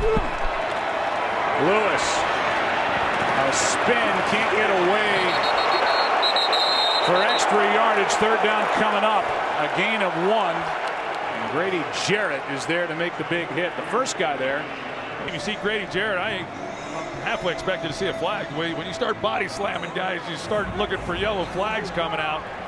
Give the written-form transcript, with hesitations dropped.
Lewis. A spin, can't get away for extra yardage. Third down coming up. A gain of 1. And Grady Jarrett is there to make the big hit. The first guy there. You see Grady Jarrett, I halfway expected to see a flag. When you start body slamming guys, you start looking for yellow flags coming out.